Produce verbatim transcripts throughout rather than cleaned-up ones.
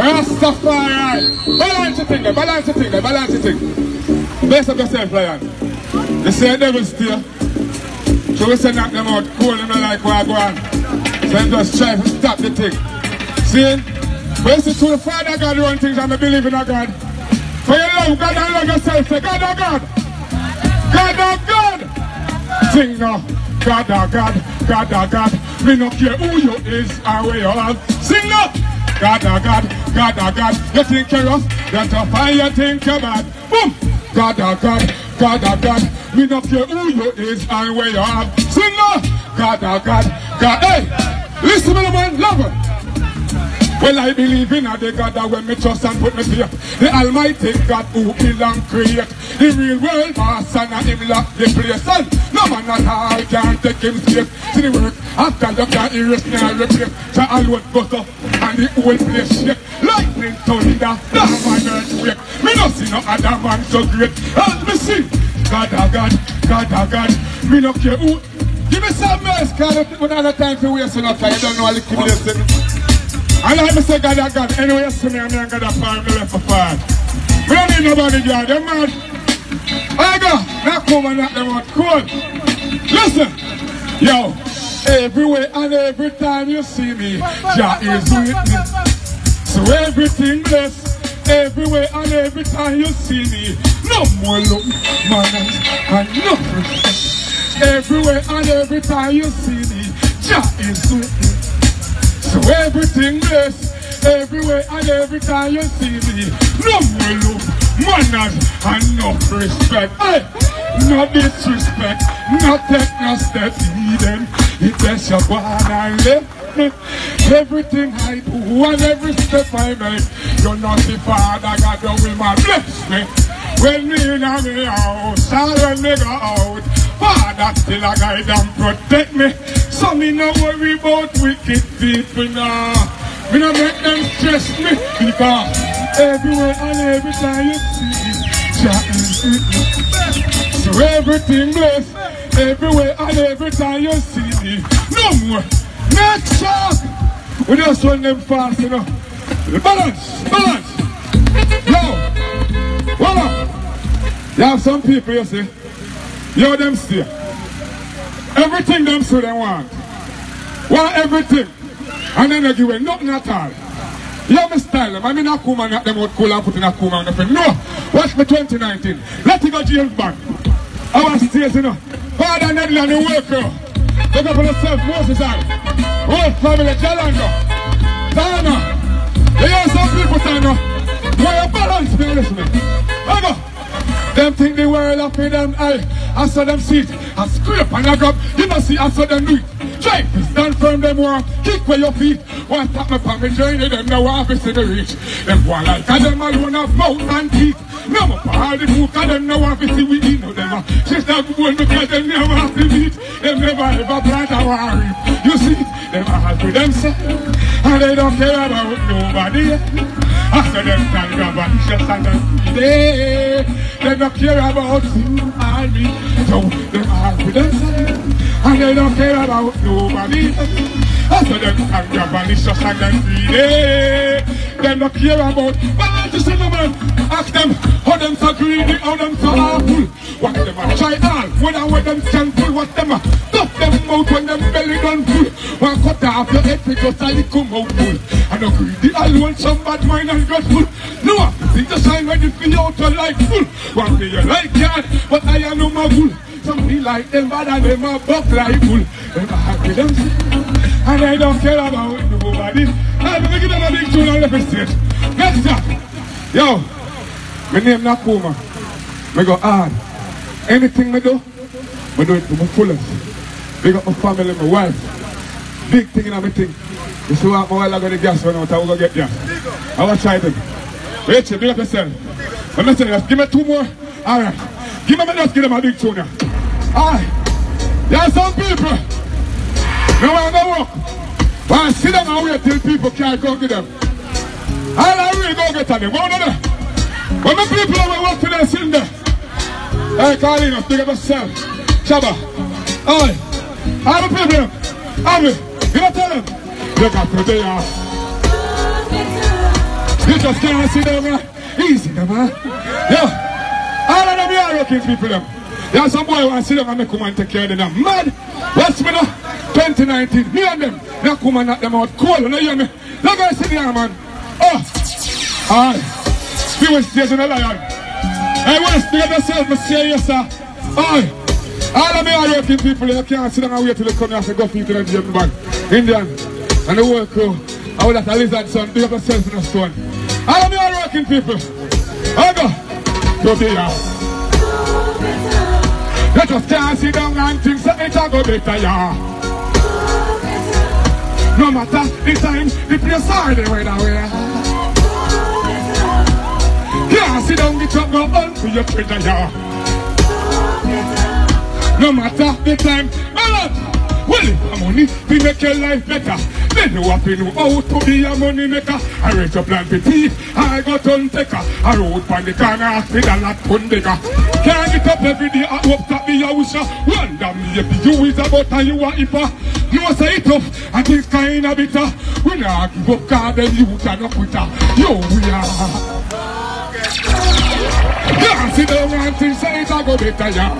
Rastafari. Balance the thing, balance the thing, balance the thing. Bless up yourself, Lion. They say devil still. So we say knock them out, cool them like what I go on. So I'm just trying to stop the thing. See? When you see to the Father God run things and I believe in a God. For your love, God and love yourself. Say God oh God. God oh God. Sing now. God oh God. God oh God. Me not care who you is or where you are. Sing now. God oh God. God oh God. You think you're rough. That's a fire you think you're bad. Boom. God oh God. God oh God. Me not care who you is and where you are. Sing now. God oh God. God. Hey. Listen to me, man. Love it. Well, I believe in a the God that when me trust and put me fear. The Almighty God who kill and create. The real world master and him lock the place. And no man at all can take him safe. See the work after you can't erase me and replace. So I would go up and the whole place shake. Lightning thunder, damn man earthquake. Me no see no other man so great. Help me see. God oh God, God oh God. Me no care who. Give me some mess, cause I don't have time to waste enough time. You don't know what liquidation. And like me say God oh God, anyway you see me and me and God a farm, me left for farm. We don't need nobody God, them mad. I go, knock home and knock them out, cool. Listen, yo, everywhere and every time you see me, Jah is with me. So everything blessed, everywhere and every time you see me. No more look, manners and no respect. Everywhere and every time you see me, Jah is with me. So everything blessed, everywhere and every time you see me. No more love, manners and no respect. Hey, no disrespect, no take no step hidden. It just your one and left me. Everything I do and every step I make, you're not the Father God who will my bless me. When me in a me house, and when me go out, Father still a guide and protect me. So me no worry about wicked people now. Me no make them stress me. Because everywhere and every time you see me, Jah is with me. So everything blessed, everywhere and every time you see me. No more. Next song. We just run them fast, you know. Balance, balance. Yo, voila. You have some people, you see. You them stay. Everything them say they want. Want everything. And then they give away nothing at all. You have me style them. I mean Nkruma knock them out cool and put in Nkruma on the film. No! Watch me twenty nineteen. Let it go James back. Our stage, you know. Father Nedley and the worker. Look up for yourself, Moses and whole family, Jalando. Diana. You hear some people saying no. Where you balance me, listen to me. I go. Them think the world up in them eye. I saw them see it. I scrape and I grab. You must see I saw them do it. Try to stand firm them walk. Kick with your feet. One tap me from me journey. Them now want to see the reach. Them one like a them alone have mouth and teeth. No more for all the book. And them now want to see we eat. No them. She's not good because them never have to eat. Them never ever plant a war reap. You see them all for themselves. And they don't care about nobody. I saw them stand up and just stand up. They They don't care about you and me. So they are with themselves. And they don't care about nobody. I saw them stand up and just stand up. They They don't care about. But I just say no man. Ask them how them so greedy, how them so awful. What them a try all. When I want them stand full, what them a stuff them out when them belly done full. One cut off your head because I little mouthful. And a greedy alone, some bad mind and grateful. No one think the sign when you feel out your life full. One day you like God, but I am no more fool. Some be like them bad and them a buck like fool. Them a happy themselves. And they don't care about nobody. I'm gonna give them a big tune on the stage. Next up. Yo, my name Nkruma. I go hard. Anything I do, I do it to my fullest. Big up my family, my wife. Big thing in my thing. You see what, my while I got the gas run out, I will go get gas. I will try them. Rachel, big up yourself. Let me say this, give me two more. Alright. Give me just give them a big tune now. Alright. There are some people. No one go walk. But I sit them and wait till people can't go get them. All I really go get them. Go there. When the people are walking there, sitting there. Hey, Carlina, big up yourself. Shabba. Alright. All the people. All the people. You tell them. Look up to the yard. You just can't sit down, man. Easy, man. Yeah. All of them are working people, them. There's some boy who want to sit down and make come and take care of them. Mad. Watch me now. twenty nineteen. Me and them. They come and knock them out cold. You know, hear me? Look at sit there, man. Oh. Alright. See what stage in the lion. Hey, West, you yourself, I say yes, sir. Alright. All of me are working people. You can't sit down and wait till they come here and go feed to them German band. Indian. And the work crew. I would have a lizard son. Do up yourself in a stone. All of me are working people. I go. Go be out. You just can't sit down and think so it'll go better, yeah. No matter the time, the place or the weather, yeah. Can't sit down, get up, go on for your treasure, yeah. No matter the time, well, well, if money, we make your life better. Then you have to know how to be a money maker. I rent up land with teeth, I got ton taker. I rode on the corner, with a lot ton bigger. Can't get up every day, I hope that be a wisher. Wonder me if you is about and you are iffer. You must say it tough, and it's kind of bitter. We not give up, cause then you cannot quit her. Yo, we are. Can't sit down and think, say it'll go better, yeah.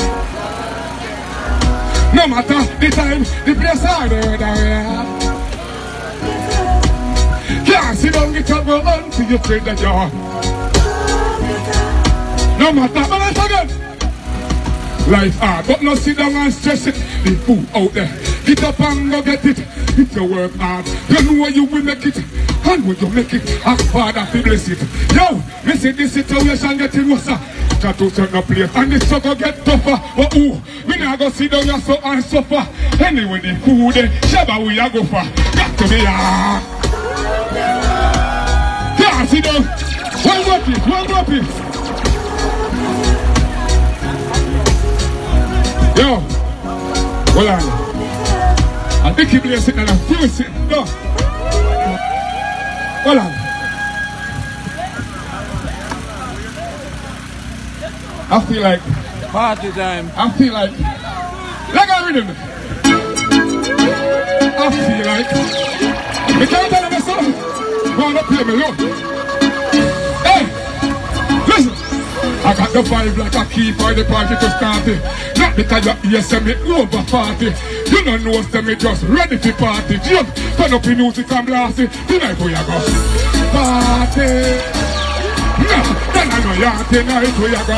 No matter the time, the place or the weather, yeah. Can't sit down, get up, go on to your trade that you're. No matter, but let's again. Life hard, but no sit down and stress it. The food out there, get up and go get it. If you work hard, you know you will make it. And when you make it, ask Father to bless it. Yo, me see this situation getting worse. Got to turn up place, and the struggle get tougher. But ooh, we not go sit down so and suffer. Anyway, the food, shabba we a go for. Got to be hard. Can't sit down. One more piece, one more piece. Yo, hold on. And Nicky Blaze sitting and a few sitting. No. Hold on. I feel like party time. I feel like like I rhythm. I feel like we can't tell them a song. Go on up play me low. Hey, listen. I got the vibe like a key for the party to start it. Not because your ears say me over party. You don't know say me just ready to party. Jump, turn up the music and blast it. Tonight we are go party. No, then I know you're tonight we are go.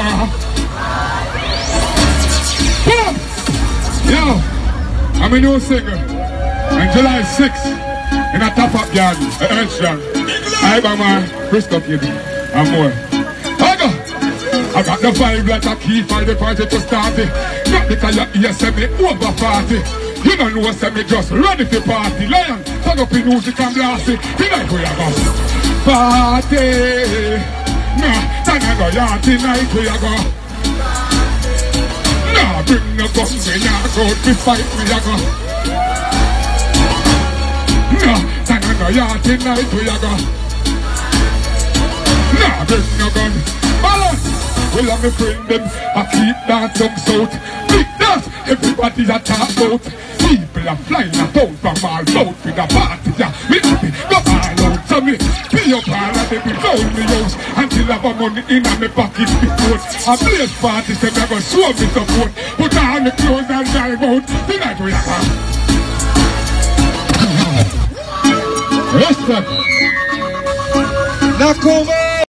Boom! Yo, I'm a new singer. On July sixth, in a top-up yard, a Earthstrong. I got my Bristol kid and more. I go. I got the vibe like a key for the party to start it. Not because your ears say me over party. You don't know say me just ready for party. Lion, turn up the music and blast it. Tonight we are go party. No, then I go yard tonight we are go. No, bring no guns, we not go to fight we are go. No, then I go yard tonight we are go. No, bring no gun. Balance. Well, I'm a friend them, I keep that tongue out. Big that, everybody a talk about. People are flying about from all out with a party, yeah. Me happy, go all out to me. Be up all and they be round me out. Until I have money in my pocket before. A blaze party, so me go show me support. Put on the clothes and drive out. Tonight we have a Respect. Nkruma.